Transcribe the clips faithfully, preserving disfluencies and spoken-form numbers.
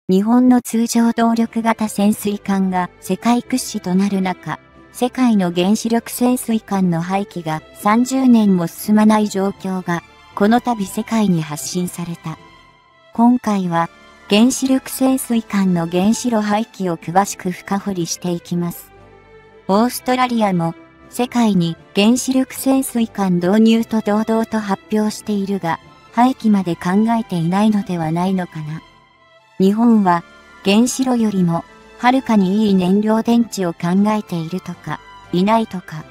日本の通常動力型潜水艦が世界屈指となる中、世界の原子力潜水艦の廃棄がさんじゅうねんも進まない状況が、この度世界に発信された。今回は、原子力潜水艦の原子炉廃棄を詳しく深掘りしていきます。オーストラリアも、世界に原子力潜水艦導入と堂々と発表しているが、廃棄まで考えていないのではないのかな。日本は、原子炉よりも、はるかにいい燃料電池を考えているとか、いないとか。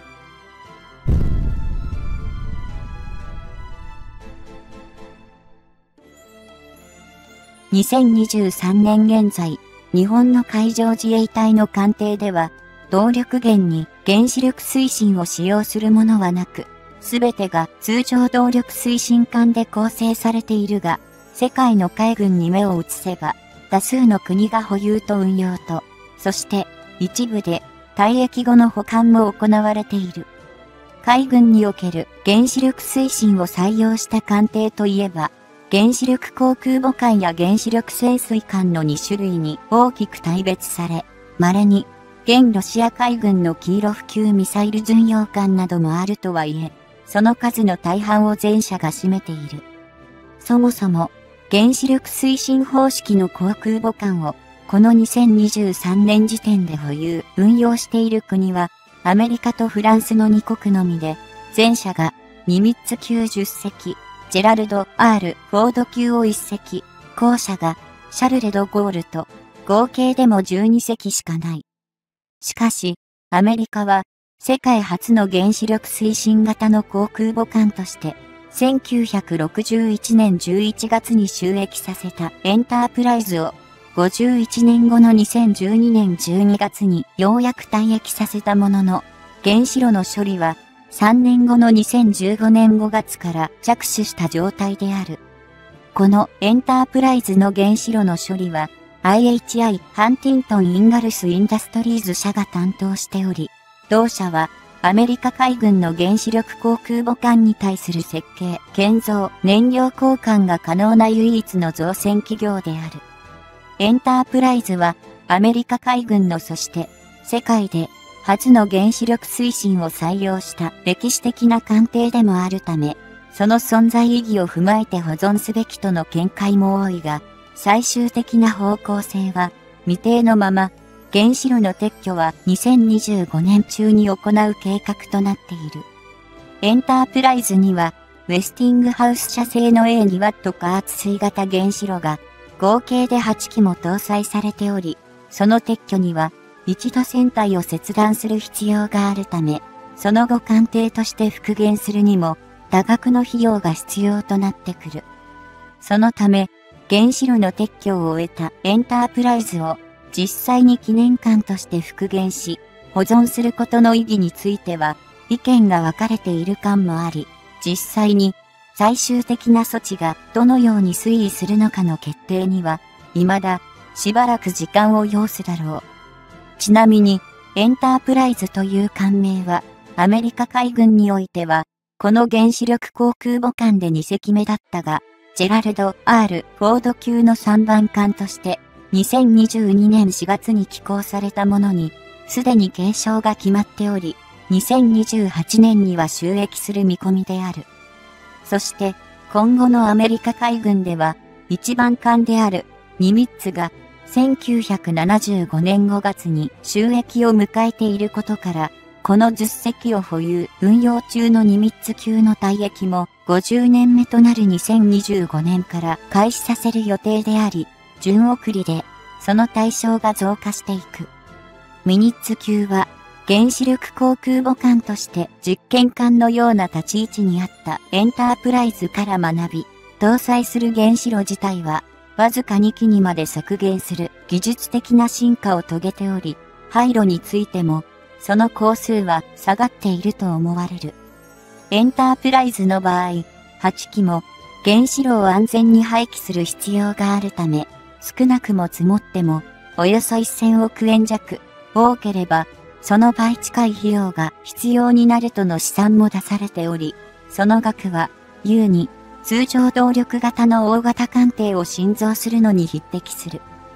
にせんにじゅうさんねん現在、日本の海上自衛隊の艦艇では、動力源に原子力推進を使用するものはなく、すべてが通常動力推進艦で構成されているが、世界の海軍に目を移せば、多数の国が保有と運用と、そして一部で退役後の保管も行われている。海軍における原子力推進を採用した艦艇といえば、原子力航空母艦や原子力潜水艦のに種類に大きく大別され、稀に現ロシア海軍のキーロフ級ミサイル巡洋艦などもあるとはいえ、その数の大半を前者が占めている。そもそも、原子力推進方式の航空母艦を、このにせんにじゅうさんねん時点で保有、運用している国は、アメリカとフランスのにこくのみで、前者がニミッツ級じゅっせき、ジェラルド・ R ・フォード級をいっせき、後者がシャルレ・ド・ゴールと、合計でもじゅうにせきしかない。しかし、アメリカは、世界初の原子力推進型の航空母艦として、せんきゅうひゃくろくじゅういちねんじゅういちがつに就役させたエンタープライズを、ごじゅういちねんごのにせんじゅうにねんじゅうにがつにようやく退役させたものの、原子炉の処理は、さんねんごのにせんじゅうごねんごがつから着手した状態である。このエンタープライズの原子炉の処理は、アイエイチアイ ハンティントン・インガルス・インダストリーズ社が担当しており、同社は、アメリカ海軍の原子力航空母艦に対する設計、建造、燃料交換が可能な唯一の造船企業である。エンタープライズは、アメリカ海軍のそして、世界で初の原子力推進を採用した歴史的な艦艇でもあるため、その存在意義を踏まえて保存すべきとの見解も多いが、最終的な方向性は未定のまま、原子炉の撤去はにせんにじゅうごねん中に行う計画となっている。エンタープライズには、ウェスティングハウス社製の エーにワット 加圧水型原子炉が合計ではちきも搭載されており、その撤去には一度船体を切断する必要があるため、その後艦艇として復元するにも多額の費用が必要となってくる。そのため、原子炉の撤去を終えたエンタープライズを実際に記念館として復元し、保存することの意義については、意見が分かれている感もあり、実際に最終的な措置がどのように推移するのかの決定には、未だしばらく時間を要すだろう。ちなみに、エンタープライズという艦名は、アメリカ海軍においては、この原子力航空母艦でにせきめだったが、ジェラルド・ R ・フォード級のさんばん艦として、にせんにじゅうにねんしがつに寄港されたものに、すでに継承が決まっており、にせんにじゅうはちねんには就役する見込みである。そして、今後のアメリカ海軍では、一番艦であるニミッツが、せんきゅうひゃくななじゅうごねんごがつに就役を迎えていることから、このじゅっせきを保有、運用中のニミッツ級の退役もごじゅうねんめとなるにせんにじゅうごねんから開始させる予定であり、順送りでその対象が増加していく。ミニッツ級は原子力航空母艦として実験艦のような立ち位置にあったエンタープライズから学び、搭載する原子炉自体はわずかにきにまで削減する技術的な進化を遂げており、廃炉についてもその工数は下がっていると思われる。エンタープライズの場合、はちきも原子炉を安全に廃棄する必要があるため、少なくも積もってもおよそせんおくえん弱、多ければその倍近い費用が必要になるとの試算も出されており、その額は優に通常動力型の大型艦艇を新造するのに匹敵する。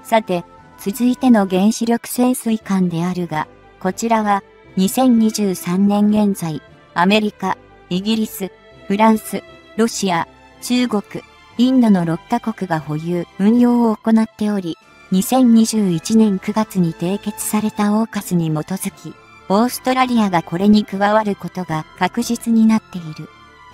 さて、続いての原子力潜水艦であるが、こちらはにせんにじゅうさんねん現在、アメリカ、イギリス、フランス、ロシア、中国、インドのろっかこくが保有、運用を行っており、にせんにじゅういちねんくがつに締結されたオーカスに基づき、オーストラリアがこれに加わることが確実になっている。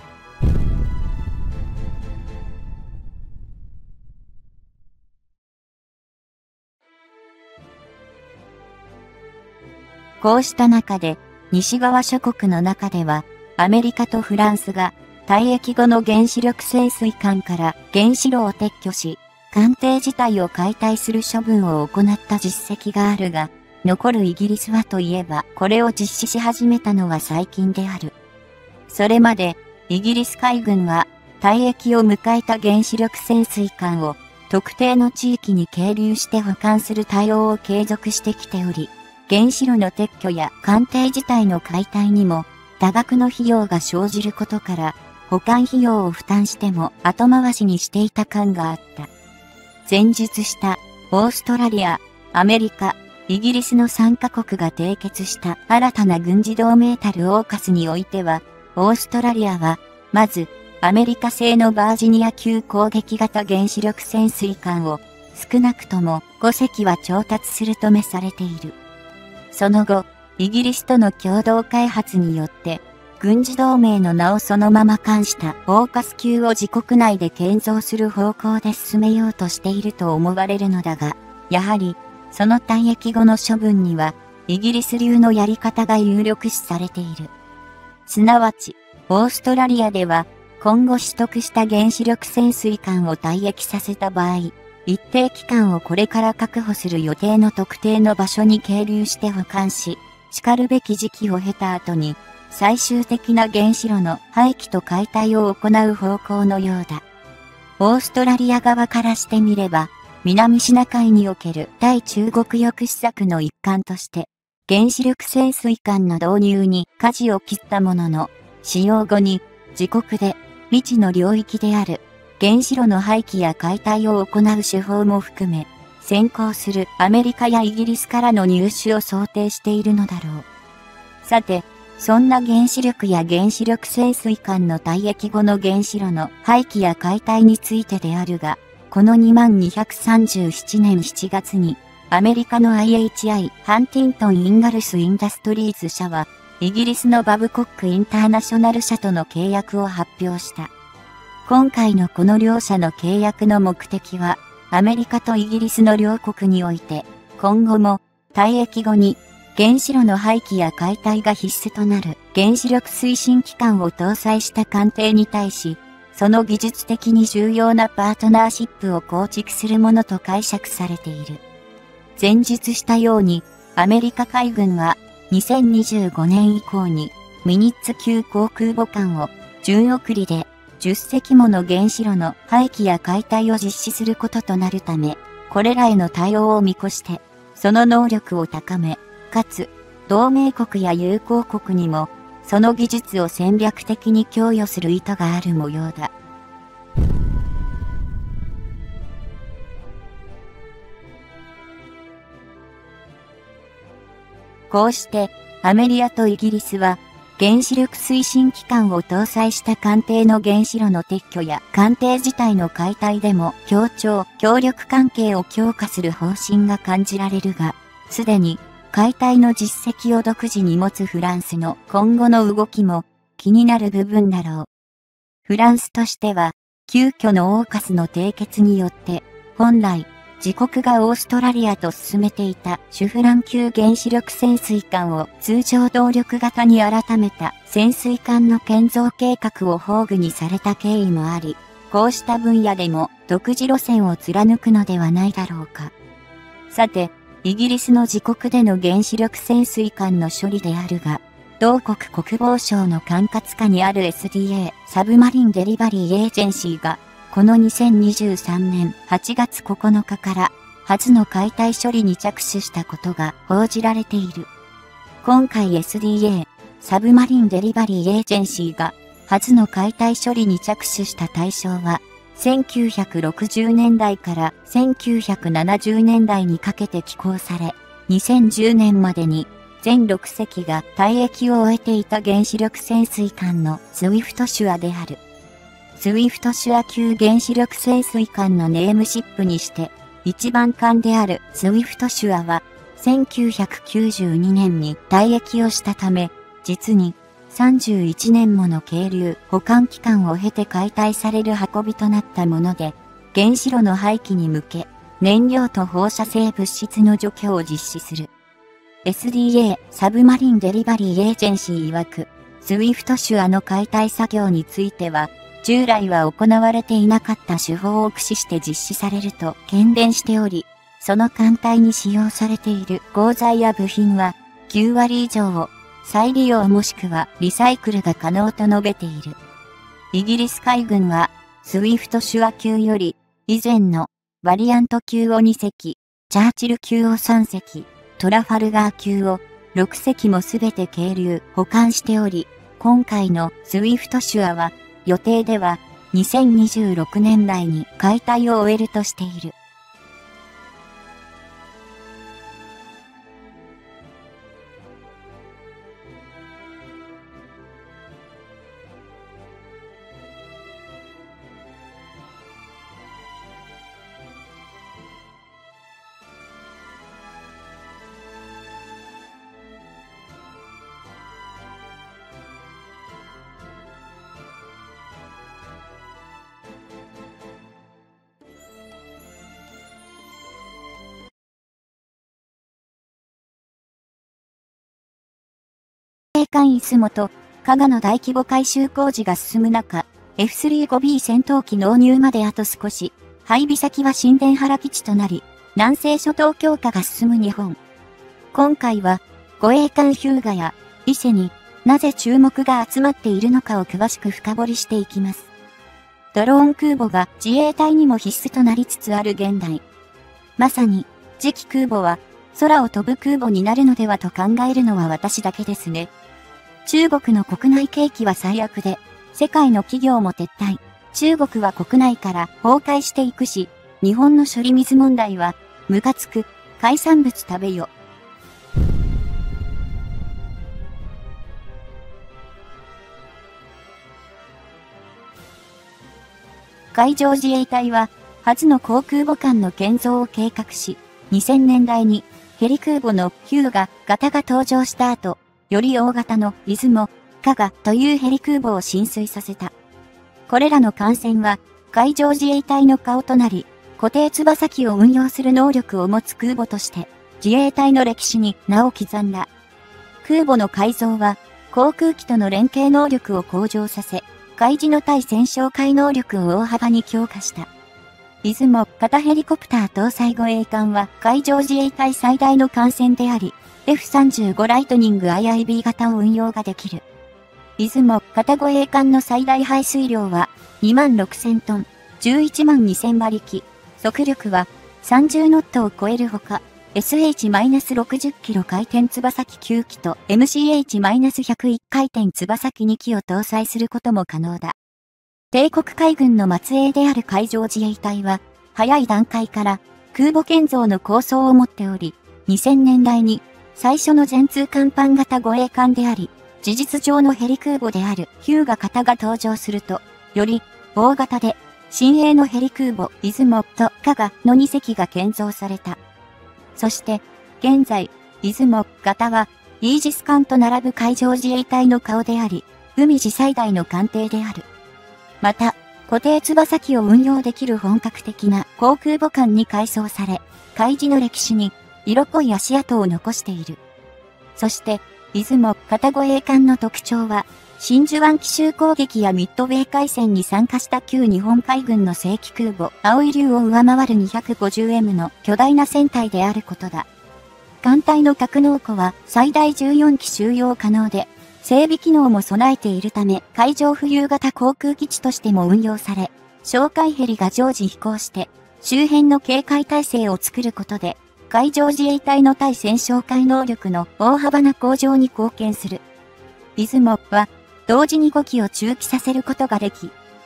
こうした中で、西側諸国の中では、アメリカとフランスが、退役後の原子力潜水艦から原子炉を撤去し、艦艇自体を解体する処分を行った実績があるが、残るイギリスはといえば、これを実施し始めたのは最近である。それまで、イギリス海軍は、退役を迎えた原子力潜水艦を、特定の地域に係留して保管する対応を継続してきており、原子炉の撤去や艦艇自体の解体にも多額の費用が生じることから、保管費用を負担しても後回しにしていた感があった。前述したオーストラリア、アメリカ、イギリスのさんかこくが締結した新たな軍事同盟たるオーカスにおいては、オーストラリアは、まず、アメリカ製のバージニア級攻撃型原子力潜水艦を、少なくともごせきは調達するとめされている。その後、イギリスとの共同開発によって、軍事同盟の名をそのまま冠したオーカス級を自国内で建造する方向で進めようとしていると思われるのだが、やはり、その退役後の処分には、イギリス流のやり方が有力視されている。すなわち、オーストラリアでは、今後取得した原子力潜水艦を退役させた場合、一定期間をこれから確保する予定の特定の場所に係留して保管し、叱るべき時期を経た後に、最終的な原子炉の廃棄と解体を行う方向のようだ。オーストラリア側からしてみれば、南シナ海における対中国抑止策の一環として、原子力潜水艦の導入に舵を切ったものの、使用後に自国で未知の領域である原子炉の廃棄や解体を行う手法も含め、先行するアメリカやイギリスからの入手を想定しているのだろう。さて、そんな原子力や原子力潜水艦の退役後の原子炉の廃棄や解体についてであるが、このにまんにひゃくさんじゅうななねんしちがつに、アメリカの アイエイチアイ ハンティントン・インガルス・インダストリーズ社は、イギリスのバブコック・インターナショナル社との契約を発表した。今回のこの両社の契約の目的は、アメリカとイギリスの両国において、今後も退役後に原子炉の廃棄や解体が必須となる原子力推進機関を搭載した艦艇に対し、その技術的に重要なパートナーシップを構築するものと解釈されている。前述したように、アメリカ海軍はにせんにじゅうごねん以降にミニッツ級航空母艦を順送りでじゅっせきもの原子炉の廃棄や解体を実施することとなるため、これらへの対応を見越して、その能力を高め、かつ、同盟国や友好国にも、その技術を戦略的に供与する意図がある模様だ。こうして、アメリカとイギリスは、原子力推進機関を搭載した艦艇の原子炉の撤去や艦艇自体の解体でも協調、協力関係を強化する方針が感じられるが、すでに解体の実績を独自に持つフランスの今後の動きも気になる部分だろう。フランスとしては、急遽のオーカスの締結によって、本来、自国がオーストラリアと進めていたシュフラン級原子力潜水艦を通常動力型に改めた潜水艦の建造計画を崩御にされた経緯もあり、こうした分野でも独自路線を貫くのではないだろうか。さて、イギリスの自国での原子力潜水艦の処理であるが、同国国防省の管轄下にある エスディーエー サブマリンデリバリーエージェンシーが、このにせんにじゅうさんねんはちがつここのかから初の解体処理に着手したことが報じられている。今回 エスディーエー サブマリンデリバリーエージェンシーが初の解体処理に着手した対象はせんきゅうひゃくろくじゅうねんだいからせんきゅうひゃくななじゅうねんだいにかけて寄港され、にせんじゅうねんまでに全ろくせきが退役を終えていた原子力潜水艦のスウィフトシュアである。スウィフトシュア級原子力潜水艦のネームシップにして、一番艦であるスウィフトシュアは、せんきゅうひゃくきゅうじゅうにねんに退役をしたため、実にさんじゅういちねんもの係留保管期間を経て解体される運びとなったもので、原子炉の廃棄に向け、燃料と放射性物質の除去を実施する。エスディーエー サブマリンデリバリーエージェンシー曰く、スウィフトシュアの解体作業については、従来は行われていなかった手法を駆使して実施されると懸念しており、その艦隊に使用されている鋼材や部品はきゅうわり以上を再利用もしくはリサイクルが可能と述べている。イギリス海軍は、スウィフトシュア級より、以前のバリアント級をにせき、チャーチル級をさんせき、トラファルガー級をろくせきもすべて係留保管しており、今回のスウィフトシュアは予定ではにせんにじゅうろくねんだいに解体を終えるとしている。護衛艦出雲と加賀の大規模改修工事が進む中、エフスリーファイブビー 戦闘機納入まであと少し、配備先は新田原基地となり、南西諸島強化が進む日本。今回は、護衛艦日向や伊勢になぜ注目が集まっているのかを詳しく深掘りしていきます。ドローン空母が自衛隊にも必須となりつつある現代。まさに、次期空母は空を飛ぶ空母になるのではと考えるのは私だけですね。中国の国内景気は最悪で、世界の企業も撤退。中国は国内から崩壊していくし、日本の処理水問題は、ムカつく、海産物食べよ。海上自衛隊は、初の航空母艦の建造を計画し、にせんねんだいにヘリ空母のヒューガ型が登場した後、より大型の出雲、加賀というヘリ空母を進水させた。これらの艦船は海上自衛隊の顔となり、固定翼機を運用する能力を持つ空母として自衛隊の歴史に名を刻んだ。空母の改造は航空機との連携能力を向上させ、海自の対戦哨戒能力を大幅に強化した。出雲型ヘリコプター搭載護衛艦は海上自衛隊最大の艦船であり、エフさんじゅうご ライトニング アイアイビー 型を運用ができる。出雲型護衛艦の最大排水量はにまんろくせんトン、じゅういちまんにせんばりき、速力はさんじゅうノットを超えるほか、エスエイチろくじゅっキロ回転翼機きゅうきと エムシーエイチひゃくいち 回転翼機にきを搭載することも可能だ。帝国海軍の末裔である海上自衛隊は、早い段階から空母建造の構想を持っており、にせんねんだいに最初の全通艦板型護衛艦であり、事実上のヘリ空母であるヒューガ型が登場すると、より大型で新鋭のヘリ空母出雲と加賀のにせきが建造された。そして、現在、出雲型はイージス艦と並ぶ海上自衛隊の顔であり、海自最大の艦艇である。また、固定翼機を運用できる本格的な航空母艦に改装され、海自の歴史に色濃い足跡を残している。そして、出雲型護衛艦の特徴は、真珠湾奇襲攻撃やミッドウェー海戦に参加した旧日本海軍の正規空母、蒼龍を上回る にひゃくごじゅうエム の巨大な船体であることだ。艦隊の格納庫は最大じゅうよんき収容可能で、整備機能も備えているため、海上浮遊型航空基地としても運用され、哨戒ヘリが常時飛行して、周辺の警戒態勢を作ることで、海上自衛隊の対戦哨戒能力の大幅な向上に貢献する。出雲は、同時にごきを駐機させることができ、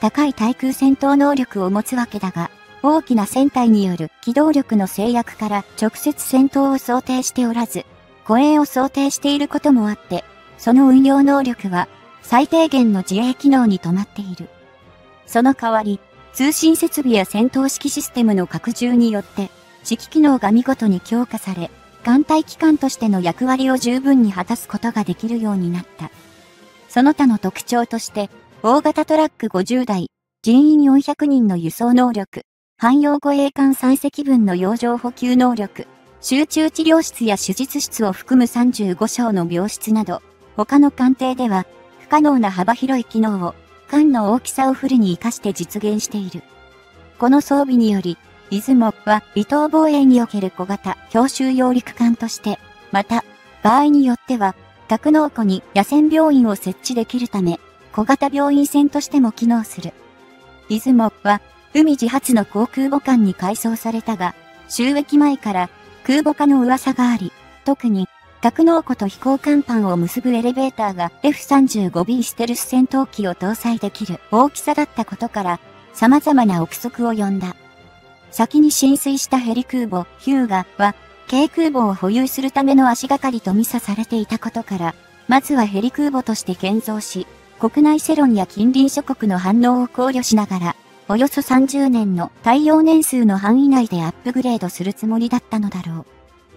高い対空戦闘能力を持つわけだが、大きな船体による機動力の制約から直接戦闘を想定しておらず、護衛を想定していることもあって、その運用能力は最低限の自衛機能に止まっている。その代わり、通信設備や戦闘指揮システムの拡充によって、指揮機能が見事に強化され、艦隊機関としての役割を十分に果たすことができるようになった。その他の特徴として、大型トラックごじゅうだい、人員よんひゃくにんの輸送能力、汎用護衛艦さんせきぶんの洋上補給能力、集中治療室や手術室を含むさんじゅうごしょうの病室など、他の艦艇では不可能な幅広い機能を艦の大きさをフルに活かして実現している。この装備により、出雲は離島防衛における小型強襲揚陸艦として、また場合によっては格納庫に野戦病院を設置できるため、小型病院船としても機能する。出雲は海自発の航空母艦に改装されたが、就役前から空母化の噂があり、特に格納庫と飛行甲板を結ぶエレベーターが エフさんじゅうごビー ステルス戦闘機を搭載できる大きさだったことから、様々な憶測を呼んだ。先に浸水したヘリ空母ヒューガは、軽空母を保有するための足がかりと見さされていたことから、まずはヘリ空母として建造し、国内世論や近隣諸国の反応を考慮しながら、およそさんじゅうねんの耐用年数の範囲内でアップグレードするつもりだったのだろう。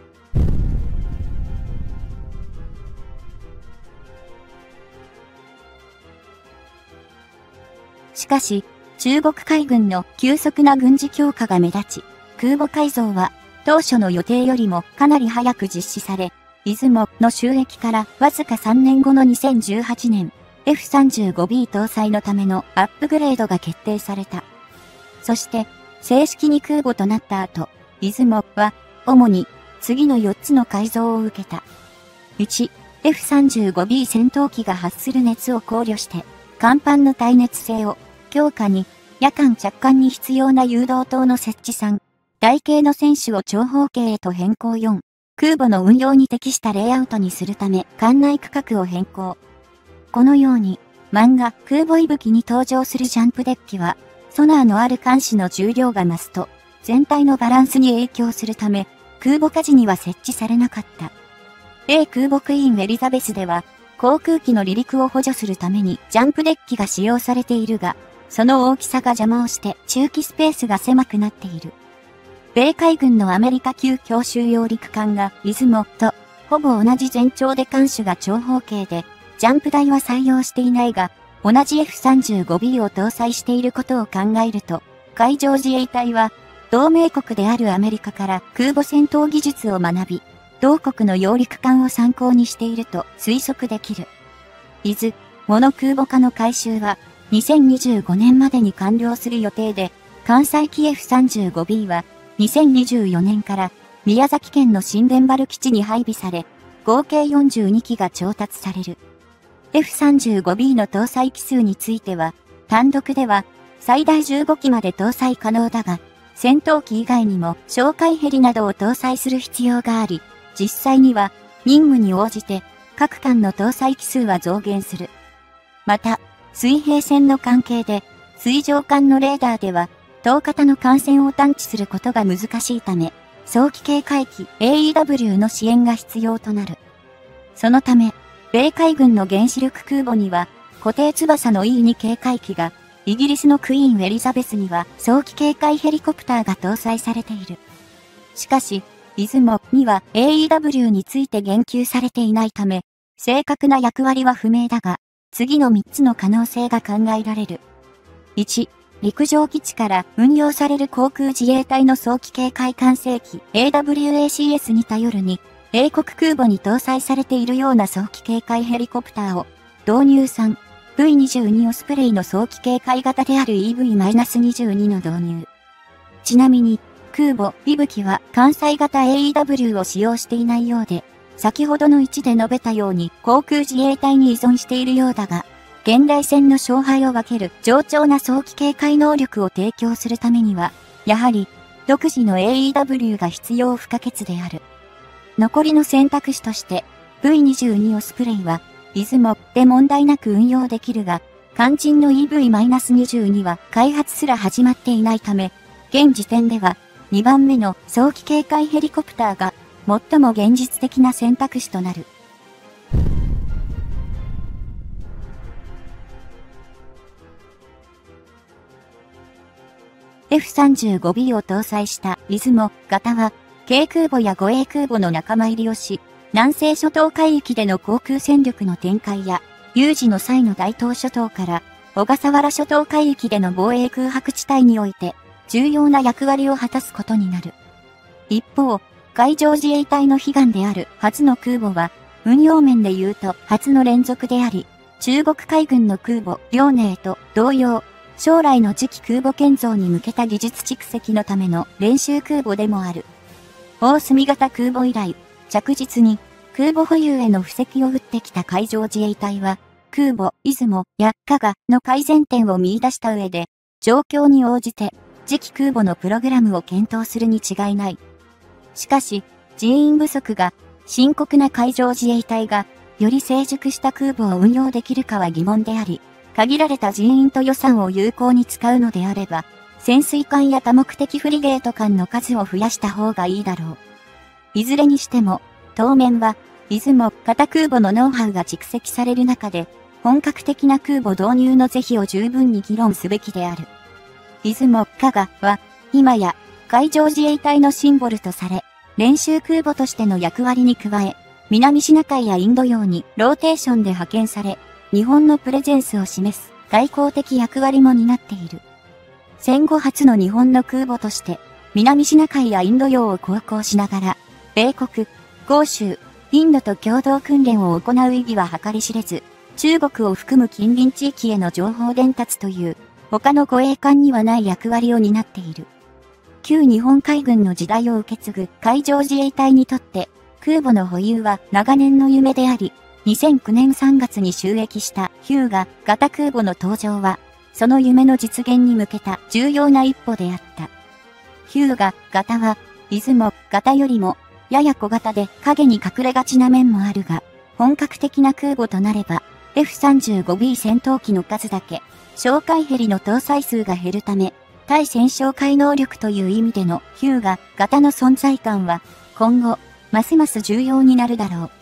しかし、中国海軍の急速な軍事強化が目立ち、空母改造は当初の予定よりもかなり早く実施され、出雲の就役からわずかさんねんごのにせんじゅうはちねん、エフさんじゅうごビー 搭載のためのアップグレードが決定された。そして、正式に空母となった後、出雲は主に次のよっつの改造を受けた。いち、エフさんじゅうごビー 戦闘機が発する熱を考慮して、甲板の耐熱性を強化に、夜間着艦に必要な誘導灯の設置さん、台形の船首を長方形へと変更よん、空母の運用に適したレイアウトにするため艦内区画を変更。このように、漫画空母息吹に登場するジャンプデッキは、ソナーのある艦首の重量が増すと、全体のバランスに影響するため、空母火事には設置されなかった。米空母クイーンエリザベスでは、航空機の離陸を補助するためにジャンプデッキが使用されているが、その大きさが邪魔をして駐機スペースが狭くなっている。米海軍のアメリカ級強襲揚陸艦が出雲とほぼ同じ全長で艦首が長方形で、ジャンプ台は採用していないが、同じ エフさんじゅうごビー を搭載していることを考えると、海上自衛隊は同盟国であるアメリカから空母戦闘技術を学び、同国の揚陸艦を参考にしていると推測できる。伊豆、モノ空母化の改修は、にせんにじゅうごねんまでに完了する予定で、関西機 エフさんじゅうごビー はにせんにじゅうよねんから宮崎県の新田原基地に配備され、合計よんじゅうにきが調達される。エフさんじゅうごビー の搭載機数については、単独では最大じゅうごきまで搭載可能だが、戦闘機以外にも哨戒ヘリなどを搭載する必要があり、実際には任務に応じて各艦の搭載機数は増減する。また、水平線の関係で、水上艦のレーダーでは、同型の艦船を探知することが難しいため、早期警戒機 エーイーダブリュー の支援が必要となる。そのため、米海軍の原子力空母には、固定翼の イーツー 警戒機が、イギリスのクイーンエリザベスには早期警戒ヘリコプターが搭載されている。しかし、出雲には エーイーダブリュー について言及されていないため、正確な役割は不明だが、次のみっつの可能性が考えられる。いち、陸上基地から運用される航空自衛隊の早期警戒管制機 エーダブリューエーシーエス に頼るに、英国空母に搭載されているような早期警戒ヘリコプターを導入さん、ブイにじゅうに オスプレイの早期警戒型である イーブイにじゅうに の導入。ちなみに、空母息吹は艦載型 エーイーダブリュー を使用していないようで、先ほどのいちで述べたように航空自衛隊に依存しているようだが、現代戦の勝敗を分ける上長な早期警戒能力を提供するためには、やはり独自の エーイーダブリュー が必要不可欠である。残りの選択肢として ブイにじゅうに オスプレイは出雲で問題なく運用できるが、 肝心の イーブイにじゅうに は開発すら始まっていないため、現時点ではにばんめの早期警戒ヘリコプターが最も現実的な選択肢となる。エフさんじゅうごビー を搭載した出雲型は、軽空母や護衛空母の仲間入りをし、南西諸島海域での航空戦力の展開や、有事の際の大東諸島から小笠原諸島海域での防衛空白地帯において、重要な役割を果たすことになる。一方、海上自衛隊の悲願である初の空母は、運用面で言うと初の連続であり、中国海軍の空母、遼寧と同様、将来の次期空母建造に向けた技術蓄積のための練習空母でもある。大隅型空母以来、着実に空母保有への布石を打ってきた海上自衛隊は、空母、出雲や加賀の改善点を見出した上で、状況に応じて次期空母のプログラムを検討するに違いない。しかし、人員不足が深刻な海上自衛隊が、より成熟した空母を運用できるかは疑問であり、限られた人員と予算を有効に使うのであれば、潜水艦や多目的フリゲート艦の数を増やした方がいいだろう。いずれにしても、当面は、出雲型空母のノウハウが蓄積される中で、本格的な空母導入の是非を十分に議論すべきである。出雲加賀は、今や、海上自衛隊のシンボルとされ、練習空母としての役割に加え、南シナ海やインド洋にローテーションで派遣され、日本のプレゼンスを示す外交的役割も担っている。戦後初の日本の空母として、南シナ海やインド洋を航行しながら、米国、豪州、インドと共同訓練を行う意義は計り知れず、中国を含む近隣地域への情報伝達という、他の護衛艦にはない役割を担っている。旧日本海軍の時代を受け継ぐ海上自衛隊にとって、空母の保有は長年の夢であり、にせんきゅうねんさんがつに就役したヒューガ型空母の登場は、その夢の実現に向けた重要な一歩であった。ヒューガ型は、出雲型よりも、やや小型で影に隠れがちな面もあるが、本格的な空母となれば、エフさんじゅうごビー 戦闘機の数だけ、哨戒ヘリの搭載数が減るため、対戦哨戒能力という意味でのヒューガ型の存在感は、今後、ますます重要になるだろう。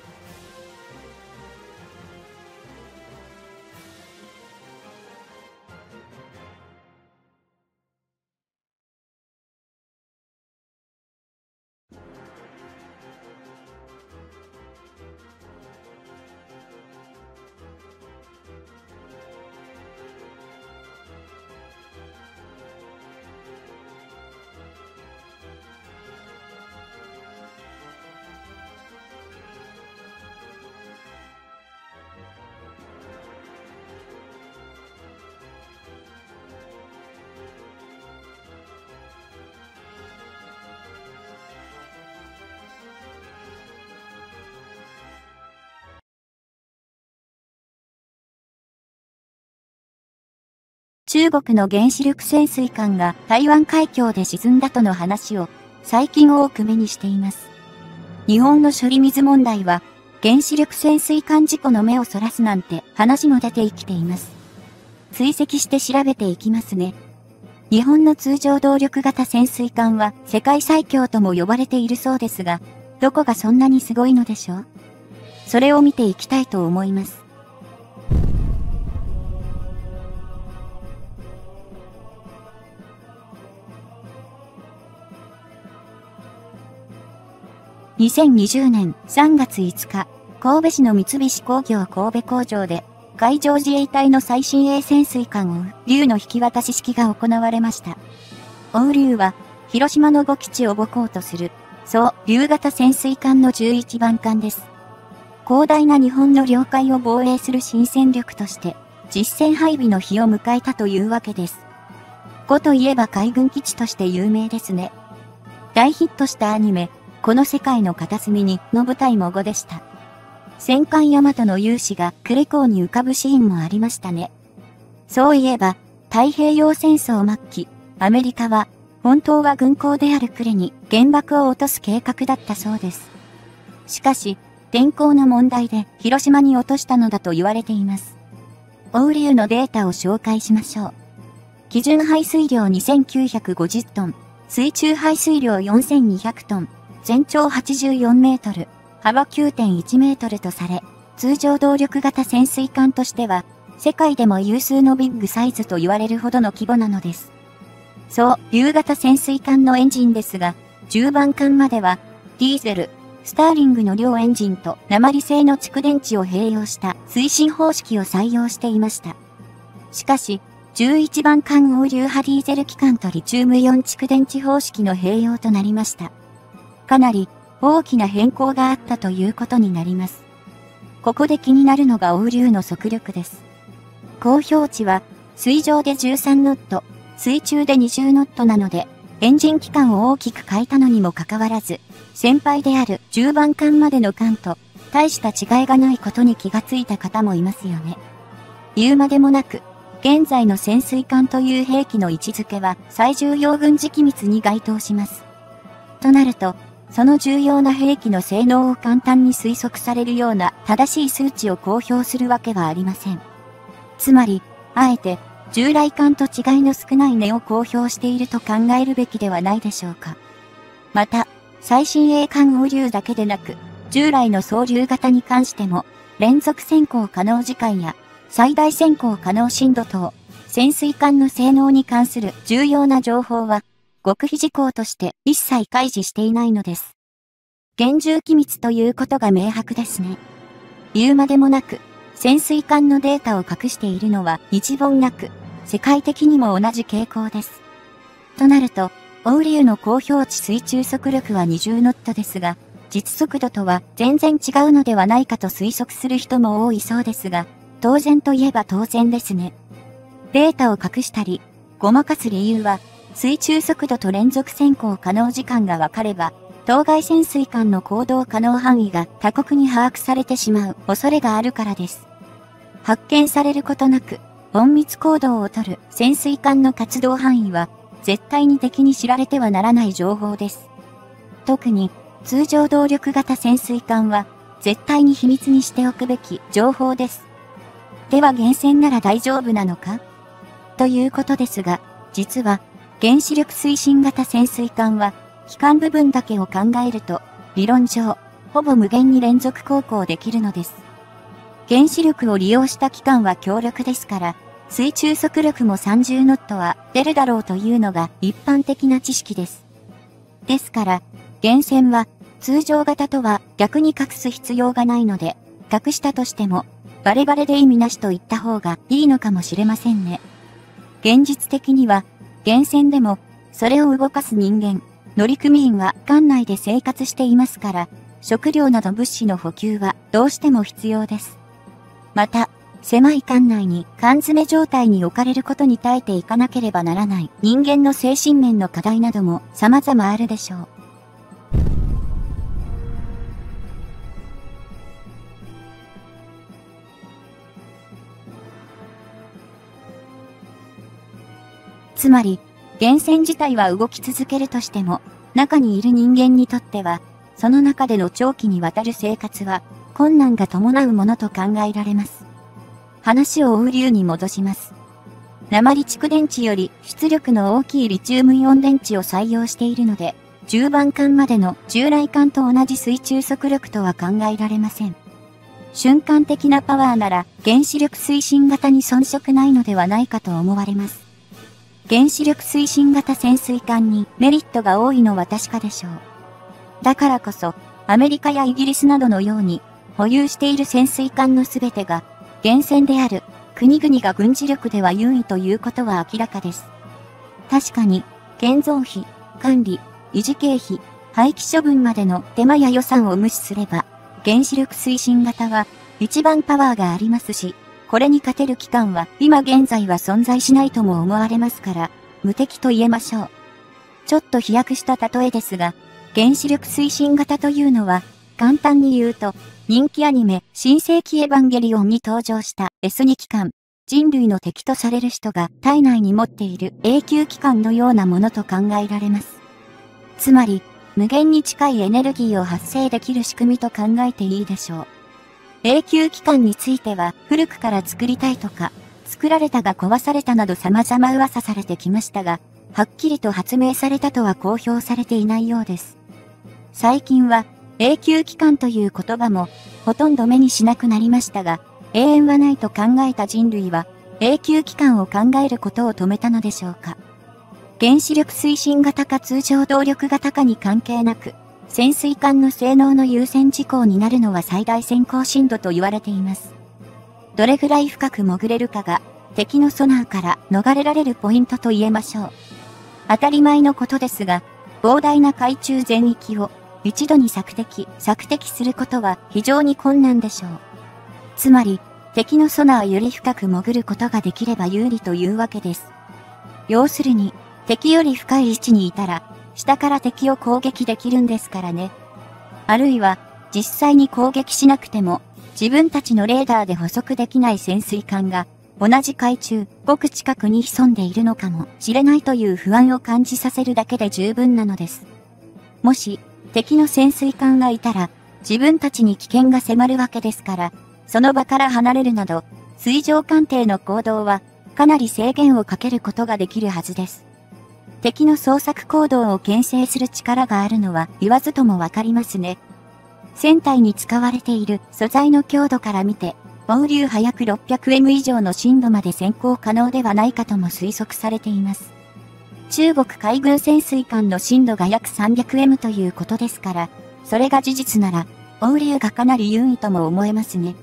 中国の原子力潜水艦が台湾海峡で沈んだとの話を最近多く目にしています。日本の処理水問題は原子力潜水艦事故の目をそらすなんて話も出てきています。追跡して調べていきますね。日本の通常動力型潜水艦は世界最強とも呼ばれているそうですが、どこがそんなにすごいのでしょう？それを見ていきたいと思います。にせんにじゅうねんさんがついつか、神戸市の三菱工業神戸工場で、海上自衛隊の最新鋭潜水艦お龍の引き渡し式が行われました。お龍は、広島のご基地を母港とする、そう龍型潜水艦のじゅういちばん艦です。広大な日本の領海を防衛する新戦力として、実戦配備の日を迎えたというわけです。呉といえば海軍基地として有名ですね。大ヒットしたアニメ、この世界の片隅にの舞台も呉でした。戦艦大和の勇姿が呉港に浮かぶシーンもありましたね。そういえば、太平洋戦争末期、アメリカは、本当は軍港である呉に原爆を落とす計画だったそうです。しかし、天候の問題で広島に落としたのだと言われています。 オウリュウのデータを紹介しましょう。基準排水量にせんきゅうひゃくごじゅっトン、水中排水量よんせんにひゃくトン、全長はちじゅうよんメートル、幅 きゅうてんいちメートルとされ、通常動力型潜水艦としては、世界でも有数のビッグサイズと言われるほどの規模なのです。そう、竜型潜水艦のエンジンですが、じゅうばん艦までは、ディーゼル、スターリングの両エンジンと鉛製の蓄電池を併用した推進方式を採用していました。しかし、じゅういちばん艦オウリュウ派ディーゼル機関とリチウムイオン蓄電池方式の併用となりました。かなり大きな変更があったということになります。ここで気になるのがオウリュウの速力です。公表値は水上でじゅうさんノット、水中でにじゅうノットなので、エンジン機関を大きく変えたのにもかかわらず、先輩であるじゅうばん艦までの艦と大した違いがないことに気がついた方もいますよね。言うまでもなく、現在の潜水艦という兵器の位置づけは最重要軍事機密に該当します。となると、その重要な兵器の性能を簡単に推測されるような正しい数値を公表するわけはありません。つまり、あえて、従来艦と違いの少ない値を公表していると考えるべきではないでしょうか。また、最新鋭艦オウリュウだけでなく、従来の総流型に関しても、連続潜航可能時間や、最大潜航可能深度等、潜水艦の性能に関する重要な情報は、極秘事項として一切開示していないのです。厳重機密ということが明白ですね。言うまでもなく、潜水艦のデータを隠しているのは一言なく、世界的にも同じ傾向です。となると、オウリュウの公表値水中速力はにじゅうノットですが、実速度とは全然違うのではないかと推測する人も多いそうですが、当然といえば当然ですね。データを隠したり、ごまかす理由は、水中速度と連続潜航可能時間が分かれば、当該潜水艦の行動可能範囲が他国に把握されてしまう恐れがあるからです。発見されることなく、隠密行動をとる潜水艦の活動範囲は、絶対に敵に知られてはならない情報です。特に、通常動力型潜水艦は、絶対に秘密にしておくべき情報です。では源泉なら大丈夫なのかということですが、実は、原子力推進型潜水艦は、機関部分だけを考えると、理論上、ほぼ無限に連続航行できるのです。原子力を利用した機関は強力ですから、水中速力もさんじゅうノットは出るだろうというのが一般的な知識です。ですから、源泉は通常型とは逆に隠す必要がないので、隠したとしても、バレバレで意味なしと言った方がいいのかもしれませんね。現実的には、源泉でも、それを動かす人間、乗組員は艦内で生活していますから、食料など物資の補給はどうしても必要です。また、狭い艦内に缶詰状態に置かれることに耐えていかなければならない人間の精神面の課題なども様々あるでしょう。つまり、源泉自体は動き続けるとしても、中にいる人間にとっては、その中での長期にわたる生活は困難が伴うものと考えられます。話をオウリュウに戻します。鉛蓄電池より出力の大きいリチウムイオン電池を採用しているので、じゅうばん艦までの従来艦と同じ水中速力とは考えられません。瞬間的なパワーなら原子力推進型に遜色ないのではないかと思われます。原子力推進型潜水艦にメリットが多いのは確かでしょう。だからこそ、アメリカやイギリスなどのように、保有している潜水艦のすべてが、源泉である国々が軍事力では優位ということは明らかです。確かに、建造費、管理、維持経費、廃棄処分までの手間や予算を無視すれば、原子力推進型は一番パワーがありますし、これに勝てる機関は今現在は存在しないとも思われますから、無敵と言えましょう。ちょっと飛躍した例えですが、原子力推進型というのは、簡単に言うと、人気アニメ、新世紀エヴァンゲリオンに登場した エスに 機関、人類の敵とされる人が体内に持っている永久機関のようなものと考えられます。つまり、無限に近いエネルギーを発生できる仕組みと考えていいでしょう。永久機関については古くから作りたいとか、 作られたが壊されたなど様々噂されてきましたが、はっきりと発明されたとは公表されていないようです。最近は永久期間という言葉もほとんど目にしなくなりましたが、永遠はないと考えた人類は永久期間を考えることを止めたのでしょうか。原子力推進型か通常動力型かに関係なく、潜水艦の性能の優先事項になるのは最大潜航深度と言われています。どれぐらい深く潜れるかが敵のソナーから逃れられるポイントと言えましょう。当たり前のことですが、膨大な海中全域を一度に索敵、索敵することは非常に困難でしょう。つまり、敵のソナーより深く潜ることができれば有利というわけです。要するに、敵より深い位置にいたら、下から敵を攻撃できるんですからね。あるいは、実際に攻撃しなくても、自分たちのレーダーで捕捉できない潜水艦が、同じ海中、ごく近くに潜んでいるのかもしれないという不安を感じさせるだけで十分なのです。もし、敵の潜水艦がいたら、自分たちに危険が迫るわけですから、その場から離れるなど、水上艦艇の行動は、かなり制限をかけることができるはずです。敵の捜索行動を牽制する力があるのは言わずともわかりますね。船体に使われている素材の強度から見て、欧流波約 ろっぴゃくエム 以上の深度まで潜航可能ではないかとも推測されています。中国海軍潜水艦の深度が約 さんびゃくエム ということですから、それが事実なら、欧流がかなり優位とも思えますね。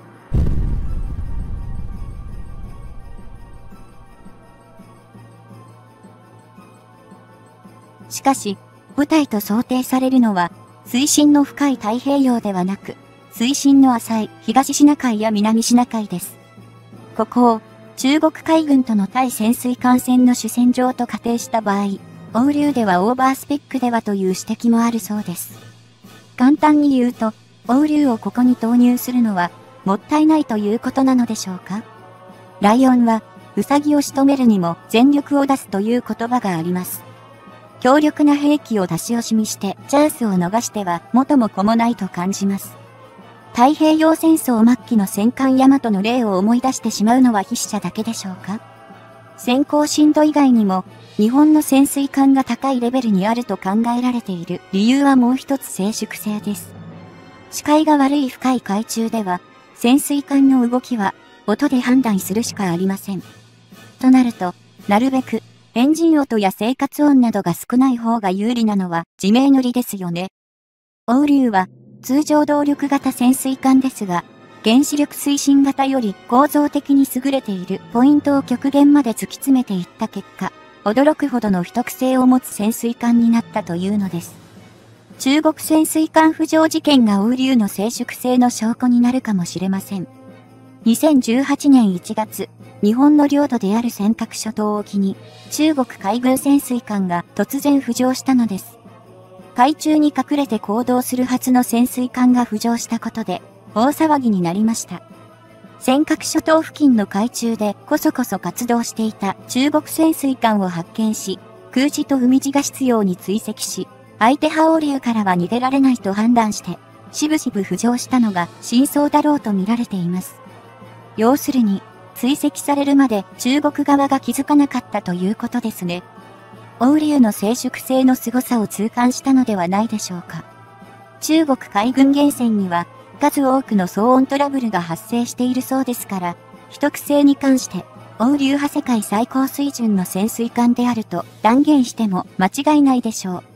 しかし、部隊と想定されるのは、水深の深い太平洋ではなく、水深の浅い東シナ海や南シナ海です。ここを中国海軍との対潜水艦戦の主戦場と仮定した場合、欧流ではオーバースペックではという指摘もあるそうです。簡単に言うと、欧流をここに投入するのはもったいないということなのでしょうか。ライオンはウサギを仕留めるにも全力を出すという言葉があります。強力な兵器を出し惜しみしてチャンスを逃しては元も子もないと感じます。太平洋戦争末期の戦艦大和の例を思い出してしまうのは筆者だけでしょうか。潜航深度以外にも日本の潜水艦が高いレベルにあると考えられている理由はもう一つ静粛性です。視界が悪い深い海中では潜水艦の動きは音で判断するしかありません。となると、なるべくエンジン音や生活音などが少ない方が有利なのは自明の理ですよね。欧流は通常動力型潜水艦ですが、原子力推進型より構造的に優れているポイントを極限まで突き詰めていった結果、驚くほどの秘匿性を持つ潜水艦になったというのです。中国潜水艦浮上事件が欧流の静粛性の証拠になるかもしれません。にせんじゅうはちねんいちがつ、日本の領土である尖閣諸島沖に中国海軍潜水艦が突然浮上したのです。海中に隠れて行動するはずの潜水艦が浮上したことで大騒ぎになりました。尖閣諸島付近の海中でこそこそ活動していた中国潜水艦を発見し、空自と海自が執拗に追跡し、相手派欧流からは逃げられないと判断して、しぶしぶ浮上したのが真相だろうと見られています。要するに、追跡されるまで中国側が気づかなかったということですね。欧流の静粛性の凄さを痛感したのではないでしょうか。中国海軍源泉には数多くの騒音トラブルが発生しているそうですから、秘匿性に関して欧流派世界最高水準の潜水艦であると断言しても間違いないでしょう。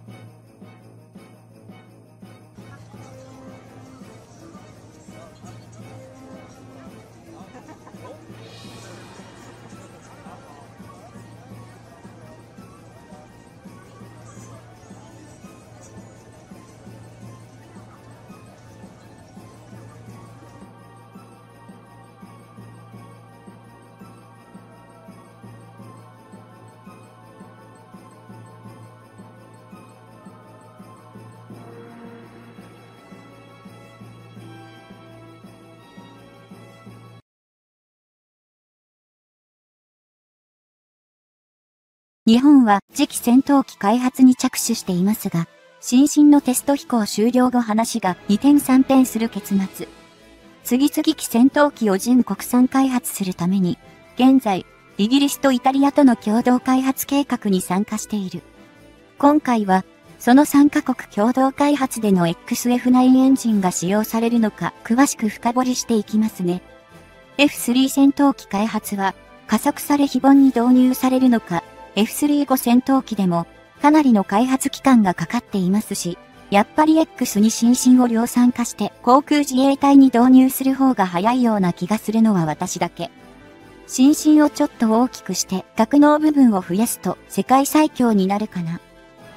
日本は次期戦闘機開発に着手していますが、新進のテスト飛行終了後話が二転三転する結末。 次々機戦闘機を純国産開発するために、現在、イギリスとイタリアとの共同開発計画に参加している。今回は、そのさんカ国共同開発での エックスエフナイン エンジンが使用されるのか詳しく深掘りしていきますね。エフスリー 戦闘機開発は加速され非凡に導入されるのか、エフスリーご 戦闘機でもかなりの開発期間がかかっていますし、やっぱり X に新進を量産化して航空自衛隊に導入する方が早いような気がするのは私だけ。新進をちょっと大きくして格納部分を増やすと世界最強になるかな。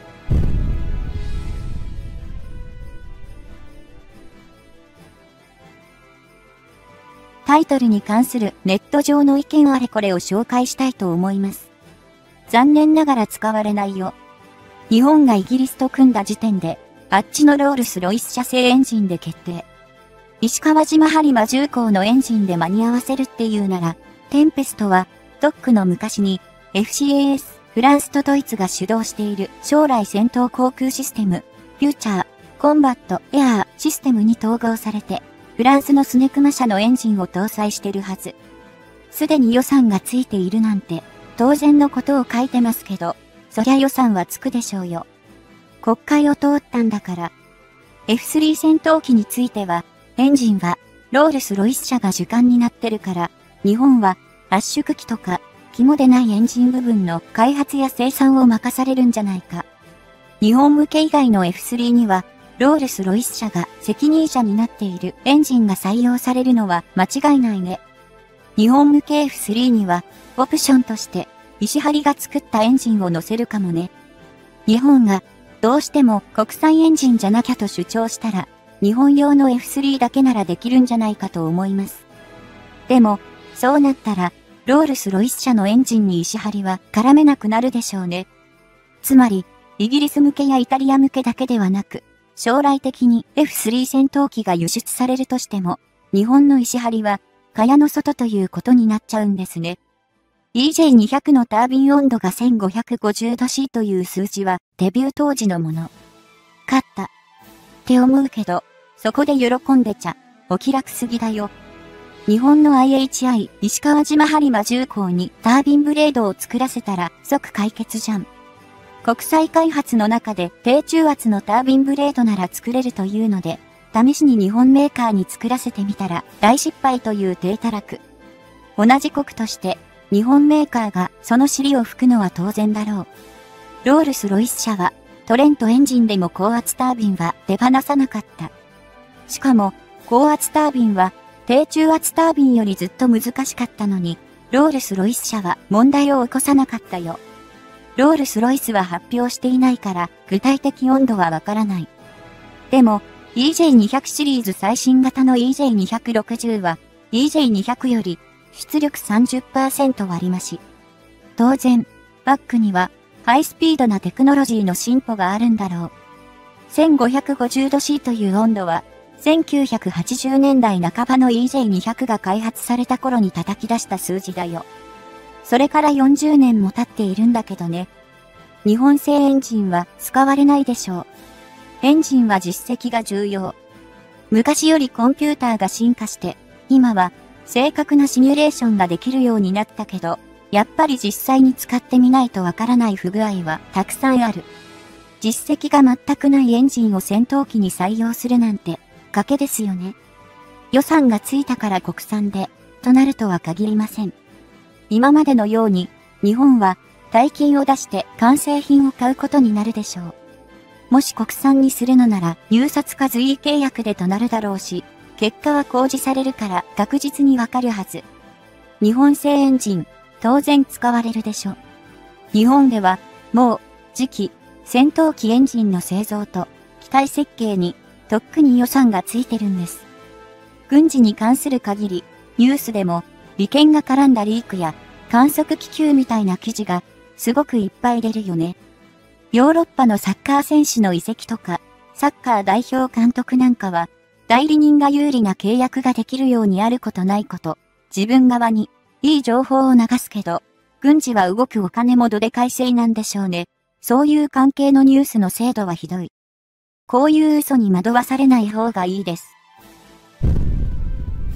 タイトルに関するネット上の意見あれこれを紹介したいと思います。残念ながら使われないよ。日本がイギリスと組んだ時点で、あっちのロールスロイス社製エンジンで決定。石川島播磨重工のエンジンで間に合わせるっていうなら、テンペストは、ドックの昔に、エフシーエーエス、フランスとドイツが主導している将来戦闘航空システム、フューチャー、コンバット、エアーシステムに統合されて、フランスのスネクマ社のエンジンを搭載してるはず。すでに予算がついているなんて、当然のことを書いてますけど、そりゃ予算はつくでしょうよ。国会を通ったんだから。エフスリー 戦闘機については、エンジンは、ロールスロイス社が主幹になってるから、日本は、圧縮機とか、肝でないエンジン部分の開発や生産を任されるんじゃないか。日本向け以外の エフスリー には、ロールスロイス社が責任者になっているエンジンが採用されるのは間違いないね。日本向け エフスリー には、オプションとして、石張が作ったエンジンを乗せるかもね。日本が、どうしても国産エンジンじゃなきゃと主張したら、日本用の エフスリー だけならできるんじゃないかと思います。でも、そうなったら、ロールスロイス社のエンジンに石張は絡めなくなるでしょうね。つまり、イギリス向けやイタリア向けだけではなく、将来的に エフスリー 戦闘機が輸出されるとしても、日本の石張は、蚊帳の外ということになっちゃうんですね。イージェーにひゃく のタービン温度が せんごひゃくごじゅうどシー という数字はデビュー当時のもの。勝った。って思うけど、そこで喜んでちゃ、お気楽すぎだよ。日本の アイエイチアイ 石川島播磨重工にタービンブレードを作らせたら即解決じゃん。国際開発の中で低中圧のタービンブレードなら作れるというので、試しに日本メーカーに作らせてみたら大失敗という体たらく。同じ国として日本メーカーがその尻を拭くのは当然だろう。ロールスロイス社はトレントエンジンでも高圧タービンは手放さなかった。しかも高圧タービンは低中圧タービンよりずっと難しかったのに、ロールスロイス社は問題を起こさなかったよ。ロールスロイスは発表していないから具体的温度はわからない。でも、イージェーにひゃく シリーズ最新型の イージェーにひゃくろくじゅう は イージェーにひゃく より出力 さんじゅっパーセント 割り増し。当然、バックにはハイスピードなテクノロジーの進歩があるんだろう。せんごひゃくごじゅうどシー という温度はせんきゅうひゃくはちじゅうねんだいなかばの イージェーにひゃく が開発された頃に叩き出した数字だよ。それからよんじゅうねんも経っているんだけどね。日本製エンジンは使われないでしょう。エンジンは実績が重要。昔よりコンピューターが進化して、今は正確なシミュレーションができるようになったけど、やっぱり実際に使ってみないとわからない不具合はたくさんある。実績が全くないエンジンを戦闘機に採用するなんて、賭けですよね。予算がついたから国産で、となるとは限りません。今までのように、日本は大金を出して完成品を買うことになるでしょう。もし国産にするのなら入札か随意契約でとなるだろうし、結果は公示されるから確実にわかるはず。日本製エンジン、当然使われるでしょ。日本では、もう、次期、戦闘機エンジンの製造と、機体設計に、とっくに予算がついてるんです。軍事に関する限り、ニュースでも、利権が絡んだリークや、観測気球みたいな記事が、すごくいっぱい出るよね。ヨーロッパのサッカー選手の移籍とか、サッカー代表監督なんかは、代理人が有利な契約ができるようにあることないこと、自分側に、いい情報を流すけど、軍事は動くお金もどでかいせいなんでしょうね。そういう関係のニュースの精度はひどい。こういう嘘に惑わされない方がいいです。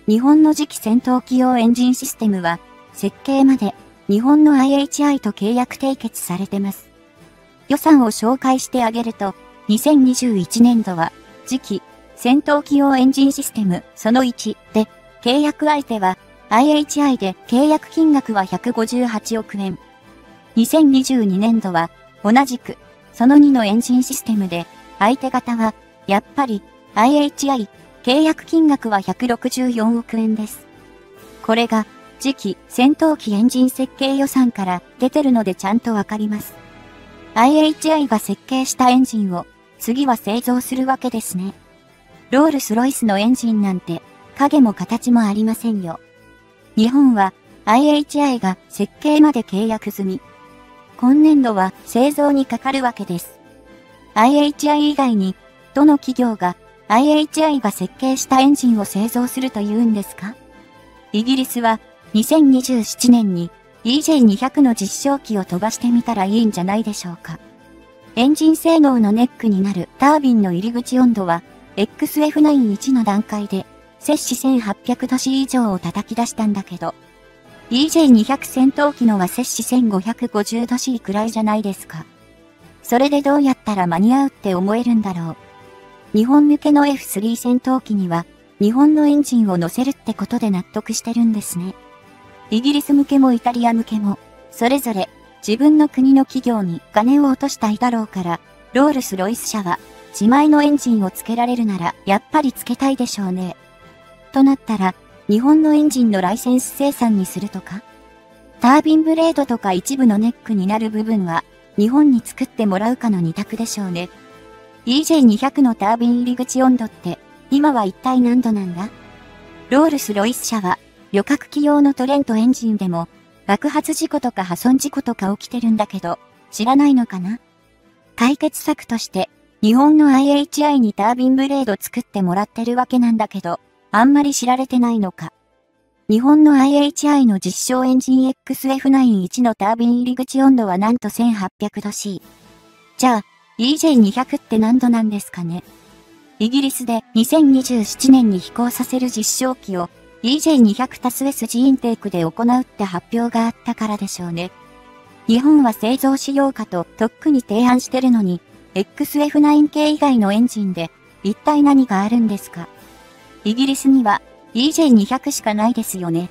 日本の次期戦闘機用エンジンシステムは、設計まで日本の アイエイチアイ と契約締結されてます。予算を紹介してあげると、にせんにじゅういちねんどは、次期戦闘機用エンジンシステムそのいちで、契約相手は アイエイチアイ で契約金額はひゃくごじゅうはちおくえん。にせんにじゅうにねんどは、同じくそのにのエンジンシステムで、相手方は、やっぱり アイエイチアイ、契約金額はひゃくろくじゅうよんおくえんです。これが、次期戦闘機エンジン設計予算から出てるのでちゃんとわかります。アイエイチアイ が設計したエンジンを次は製造するわけですね。ロールスロイスのエンジンなんて影も形もありませんよ。日本は アイエイチアイ が設計まで契約済み。今年度は製造にかかるわけです。アイエイチアイ 以外にどの企業が アイエイチアイ が設計したエンジンを製造するというんですか？イギリスはにせんにじゅうななねんに イージェイにひゃく の実証機を飛ばしてみたらいいんじゃないでしょうか。エンジン性能のネックになるタービンの入り口温度は エックスエフナインワン の段階で摂氏せんはっぴゃくどし以上を叩き出したんだけど、イージェイにひゃく 戦闘機のは摂氏せんごひゃくごじゅうどしくらいじゃないですか。それでどうやったら間に合うって思えるんだろう。日本向けの エフスリー 戦闘機には日本のエンジンを乗せるってことで納得してるんですね。イギリス向けもイタリア向けも、それぞれ自分の国の企業に金を落としたいだろうから、ロールスロイス社は自前のエンジンをつけられるならやっぱりつけたいでしょうね。となったら、日本のエンジンのライセンス生産にするとか、タービンブレードとか一部のネックになる部分は日本に作ってもらうかの二択でしょうね。イージェイにひゃく のタービン入り口温度って今は一体何度なんだ？ロールスロイス社は旅客機用のトレントエンジンでも爆発事故とか破損事故とか起きてるんだけど知らないのかな？解決策として日本の アイエイチアイ にタービンブレード作ってもらってるわけなんだけどあんまり知られてないのか。日本の アイエイチアイ の実証エンジン エックスエフナインワン のタービン入り口温度はなんとせんはっぴゃくどし。じゃあ イージェイにひゃく って何度なんですかね？イギリスでにせんにじゅうななねんに飛行させる実証機を イージェイにひゃく たす エス ジインテークで行うって発表があったからでしょうね。日本は製造しようかととっくに提案してるのに エックスエフナイン 系以外のエンジンで一体何があるんですか？イギリスには イージェイにひゃく しかないですよね。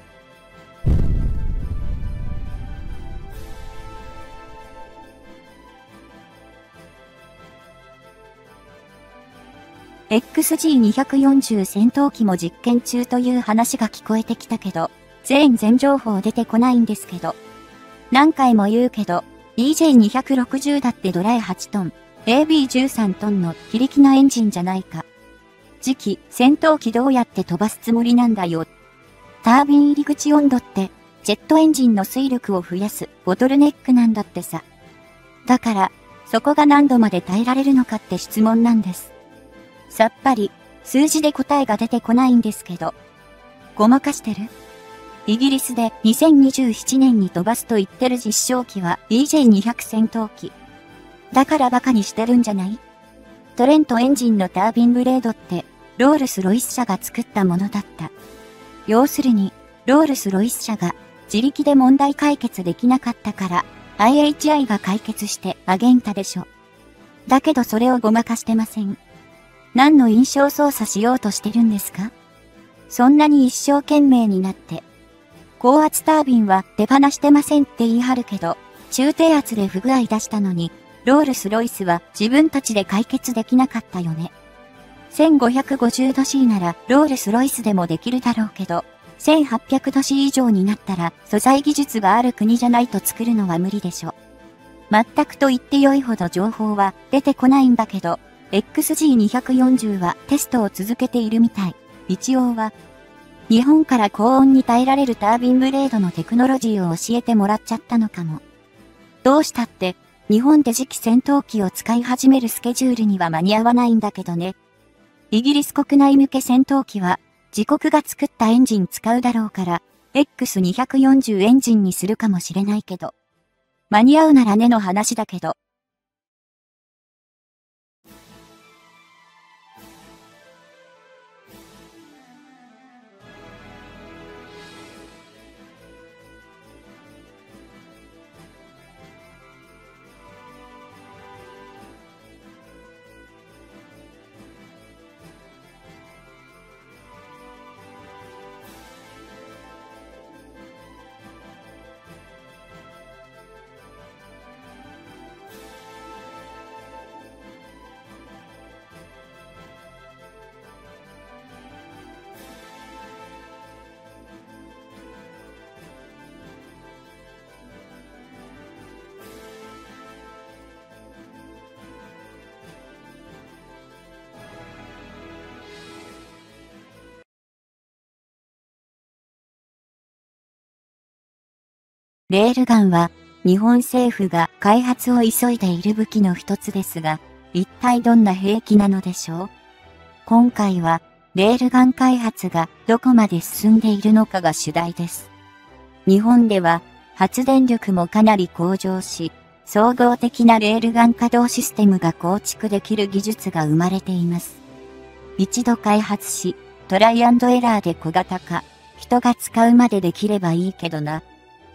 エックスジーにひゃくよんじゅう 戦闘機も実験中という話が聞こえてきたけど、全然情報出てこないんですけど。何回も言うけど、イージェイにひゃくろくじゅう だってドライはちトン、エービーじゅうさんトンの非力なエンジンじゃないか。次期戦闘機どうやって飛ばすつもりなんだよ。タービン入り口温度って、ジェットエンジンの推力を増やすボトルネックなんだってさ。だから、そこが何度まで耐えられるのかって質問なんです。さっぱり、数字で答えが出てこないんですけど。ごまかしてる？イギリスでにせんにじゅうななねんに飛ばすと言ってる実証機は イージェイにひゃく 戦闘機。だからバカにしてるんじゃない？トレントエンジンのタービンブレードって、ロールスロイス社が作ったものだった。要するに、ロールスロイス社が自力で問題解決できなかったから、アイエイチアイ が解決してあげんたでしょ。だけどそれをごまかしてません。何の印象操作しようとしてるんですか？そんなに一生懸命になって。高圧タービンは手放してませんって言い張るけど、中低圧で不具合出したのに、ロールスロイスは自分たちで解決できなかったよね。せんごひゃくごじゅうどしならロールスロイスでもできるだろうけど、せんはっぴゃくどし以上になったら素材技術がある国じゃないと作るのは無理でしょ。全くと言って良いほど情報は出てこないんだけど、エックスジーにひゃくよんじゅう はテストを続けているみたい。一応は。日本から高温に耐えられるタービンブレードのテクノロジーを教えてもらっちゃったのかも。どうしたって、日本で次期戦闘機を使い始めるスケジュールには間に合わないんだけどね。イギリス国内向け戦闘機は、自国が作ったエンジン使うだろうから、エックスにひゃくよんじゅう エンジンにするかもしれないけど。間に合うならねの話だけど。 レールガンは日本政府が開発を急いでいる武器の一つですが、一体どんな兵器なのでしょう？今回はレールガン開発がどこまで進んでいるのかが主題です。日本では発電力もかなり向上し、総合的なレールガン稼働システムが構築できる技術が生まれています。一度開発し、トライアンドエラーで小型化、人が使うまでできればいいけどな。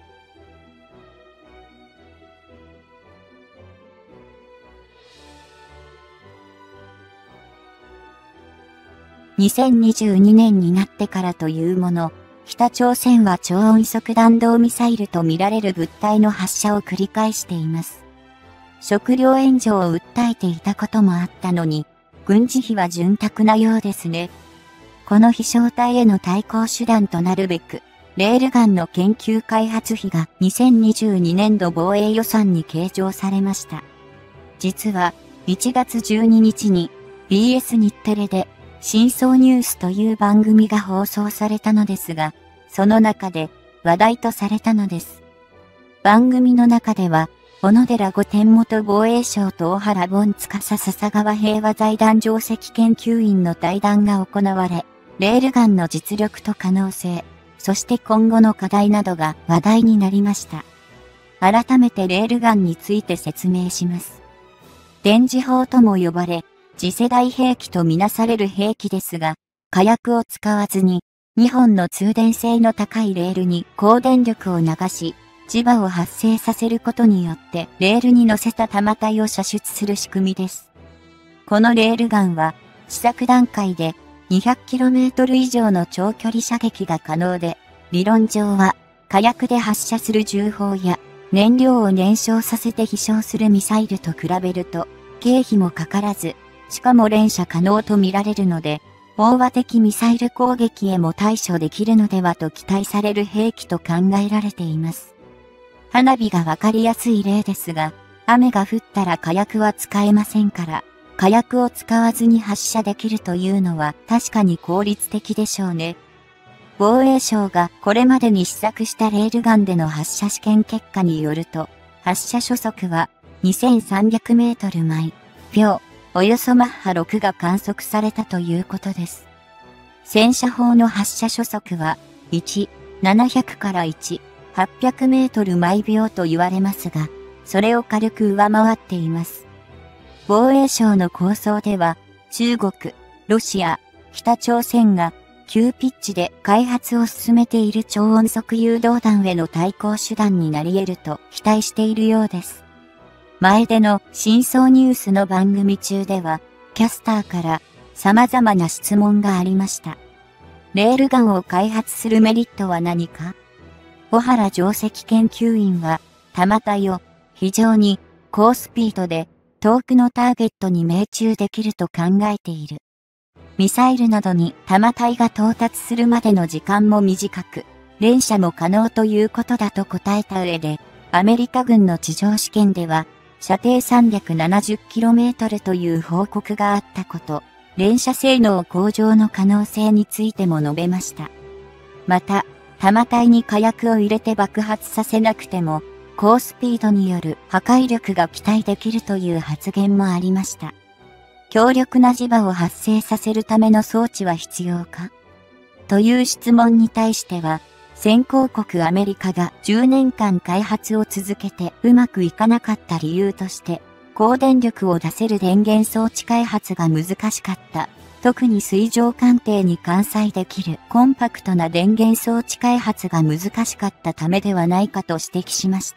にせんにじゅうにねんになってからというもの、北朝鮮は超音速弾道ミサイルとみられる物体の発射を繰り返しています。食料援助を訴えていたこともあったのに、軍事費は潤沢なようですね。この飛翔体への対抗手段となるべく、レールガンの研究開発費がにせんにじゅうにねんど防衛予算に計上されました。実はいちがつじゅうににちに ビーエス 日テレで深層ニュースという番組が放送されたのですが、その中で話題とされたのです。番組の中では、小野寺御殿元防衛省と小原凡司笹川平和財団上席研究員の対談が行われ、レールガンの実力と可能性、そして今後の課題などが話題になりました。改めてレールガンについて説明します。電磁砲とも呼ばれ、次世代兵器とみなされる兵器ですが、火薬を使わずに、にほんの通電性の高いレールに高電力を流し、磁場を発生させることによってレールに乗せた弾体を射出する仕組みです。このレールガンは試作段階で にひゃくキロメートル 以上の長距離射撃が可能で、理論上は火薬で発射する銃砲や燃料を燃焼させて飛翔するミサイルと比べると経費もかからず、しかも連射可能と見られるので、飽和的ミサイル攻撃へも対処できるのではと期待される兵器と考えられています。花火がわかりやすい例ですが、雨が降ったら火薬は使えませんから、火薬を使わずに発射できるというのは確かに効率的でしょうね。防衛省がこれまでに試作したレールガンでの発射試験結果によると、発射初速はにせんさんびゃくメートル毎秒、およそマッハろくが観測されたということです。戦車砲の発射初速は、いち、ななひゃくからいち、はっぴゃくメートル毎秒と言われますが、それを軽く上回っています。防衛省の構想では、中国、ロシア、北朝鮮が急ピッチで開発を進めている超音速誘導弾への対抗手段になり得ると期待しているようです。前での深層ニュースの番組中では、キャスターから様々な質問がありました。レールガンを開発するメリットは何か？小原上席研究員は、弾体を非常に高スピードで遠くのターゲットに命中できると考えている。ミサイルなどに弾体が到達するまでの時間も短く、連射も可能ということだと答えた上で、アメリカ軍の地上試験では、射程 さんびゃくななじゅうキロメートル という報告があったこと、連射性能向上の可能性についても述べました。また、弾体に火薬を入れて爆発させなくても、高スピードによる破壊力が期待できるという発言もありました。強力な磁場を発生させるための装置は必要か？という質問に対しては、先行国アメリカがじゅうねんかん開発を続けてうまくいかなかった理由として、高電力を出せる電源装置開発が難しかった。特に水上艦艇に艦載できるコンパクトな電源装置開発が難しかったためではないかと指摘しました。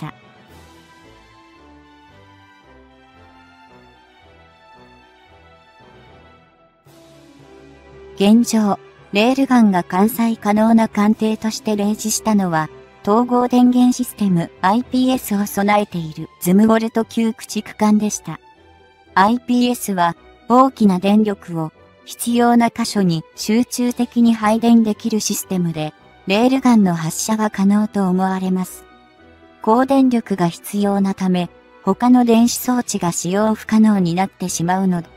現状、レールガンが艦載可能な艦艇として例示したのは、統合電源システム アイピーエス を備えているズムウォルト級駆逐艦でした。アイピーエス は大きな電力を必要な箇所に集中的に配電できるシステムで、レールガンの発射は可能と思われます。高電力が必要なため、他の電子装置が使用不可能になってしまうので、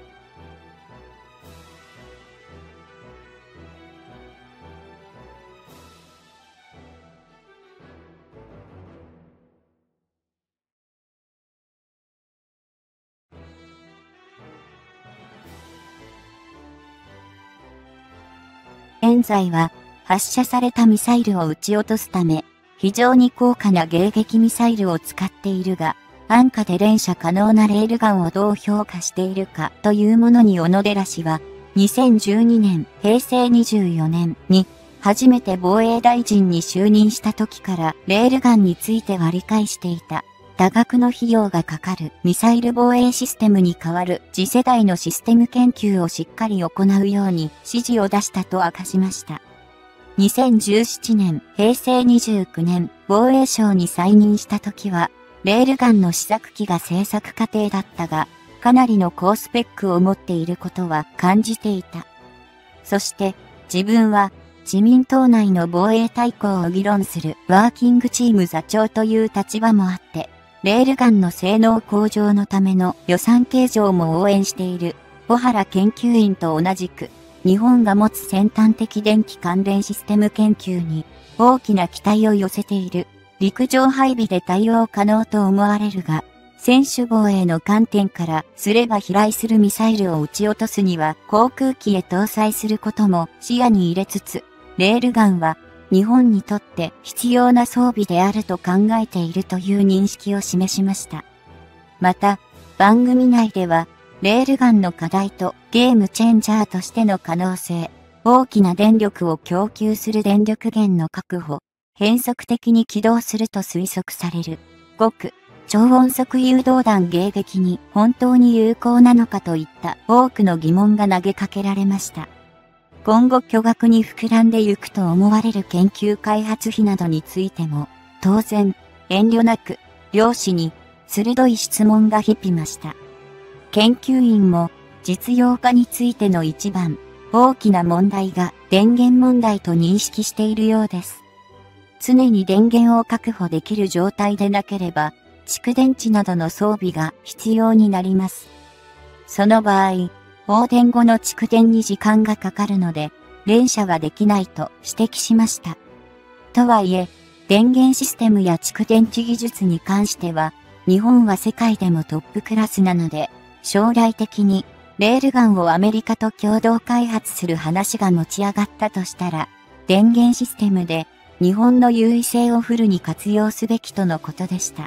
現在は発射されたミサイルを撃ち落とすため、非常に高価な迎撃ミサイルを使っているが、安価で連射可能なレールガンをどう評価しているかというものに小野寺氏は、にせんじゅうにねん、へいせいにじゅうよねんに初めて防衛大臣に就任した時からレールガンについては理解していた。多額の費用がかかるミサイル防衛システムに代わる次世代のシステム研究をしっかり行うように指示を出したと明かしました。にせんじゅうななねん、へいせいにじゅうきゅうねん、防衛省に再任した時は、レールガンの試作機が製作過程だったが、かなりの高スペックを持っていることは感じていた。そして、自分は、自民党内の防衛大綱を議論するワーキングチーム座長という立場もあって、レールガンの性能向上のための予算計上も応援している、小原研究員と同じく、日本が持つ先端的電気関連システム研究に大きな期待を寄せている。陸上配備で対応可能と思われるが、専守防衛の観点からすれば飛来するミサイルを撃ち落とすには航空機へ搭載することも視野に入れつつ、レールガンは日本にとって必要な装備であると考えているという認識を示しました。また、番組内では、レールガンの課題とゲームチェンジャーとしての可能性、大きな電力を供給する電力源の確保、変則的に起動すると推測される、極超音速誘導弾迎撃に本当に有効なのかといった多くの疑問が投げかけられました。今後巨額に膨らんでゆくと思われる研究開発費などについても、当然、遠慮なく、両氏に鋭い質問が響きました。研究員も実用化についての一番大きな問題が電源問題と認識しているようです。常に電源を確保できる状態でなければ、蓄電池などの装備が必要になります。その場合、放電後の蓄電に時間がかかるので、連射はできないと指摘しました。とはいえ、電源システムや蓄電池技術に関しては、日本は世界でもトップクラスなので、将来的にレールガンをアメリカと共同開発する話が持ち上がったとしたら、電源システムで日本の優位性をフルに活用すべきとのことでした。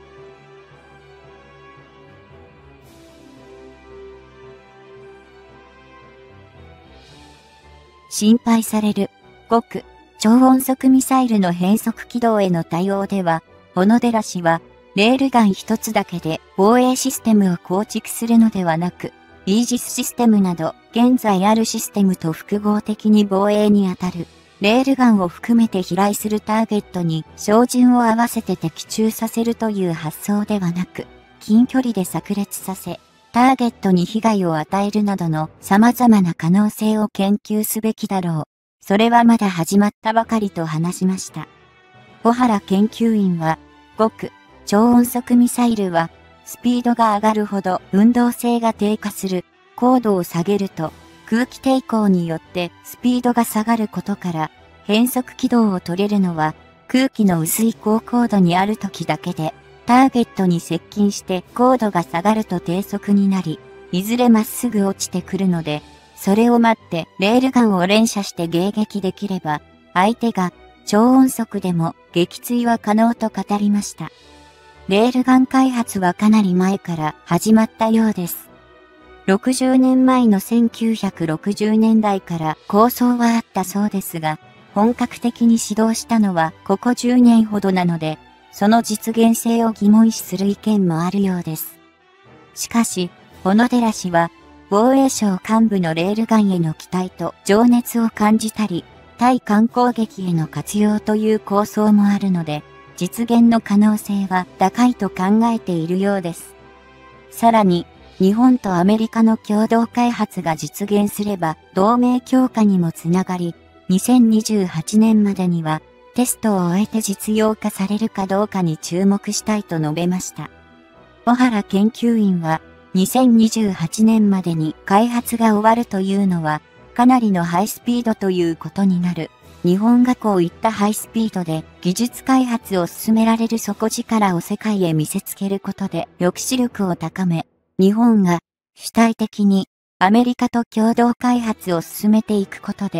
心配される極超音速ミサイルの変則軌道への対応では、小野寺氏は、レールガン一つだけで防衛システムを構築するのではなく、イージスシステムなど現在あるシステムと複合的に防衛にあたる、レールガンを含めて飛来するターゲットに照準を合わせて的中させるという発想ではなく、近距離で炸裂させ、ターゲットに被害を与えるなどの様々な可能性を研究すべきだろう。それはまだ始まったばかりと話しました。小原研究員は、極超音速ミサイルは、スピードが上がるほど運動性が低下する。高度を下げると、空気抵抗によってスピードが下がることから、変則軌道を取れるのは、空気の薄い高高度にある時だけで、ターゲットに接近して高度が下がると低速になり、いずれまっすぐ落ちてくるので、それを待ってレールガンを連射して迎撃できれば、相手が超音速でも撃墜は可能と語りました。レールガン開発はかなり前から始まったようです。ろくじゅうねんまえのせんきゅうひゃくろくじゅうねんだいから構想はあったそうですが、本格的に始動したのはここじゅうねんほどなので、その実現性を疑問視する意見もあるようです。しかし、小野寺氏は、防衛省幹部のレールガンへの期待と情熱を感じたり、対艦攻撃への活用という構想もあるので、実現の可能性は高いと考えているようです。さらに、日本とアメリカの共同開発が実現すれば同盟強化にもつながり、にせんにじゅうはちねんまでにはテストを終えて実用化されるかどうかに注目したいと述べました。小原研究員は、にせんにじゅうはちねんまでに開発が終わるというのは、かなりのハイスピードということになる。日本がこういったハイスピードで技術開発を進められる底力を世界へ見せつけることで抑止力を高め、日本が主体的にアメリカと共同開発を進めていくことで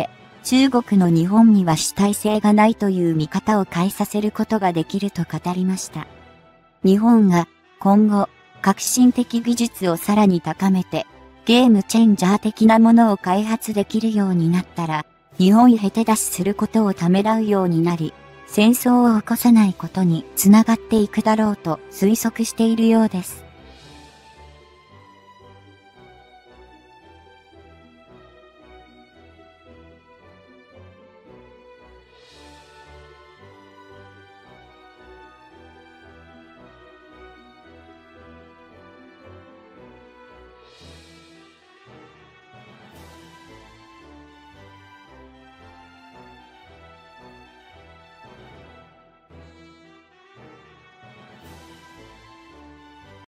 中国の日本には主体性がないという見方を変えさせることができると語りました。日本が今後、革新的技術をさらに高めて、ゲームチェンジャー的なものを開発できるようになったら、日本へ手出しすることをためらうようになり、戦争を起こさないことにつながっていくだろうと推測しているようです。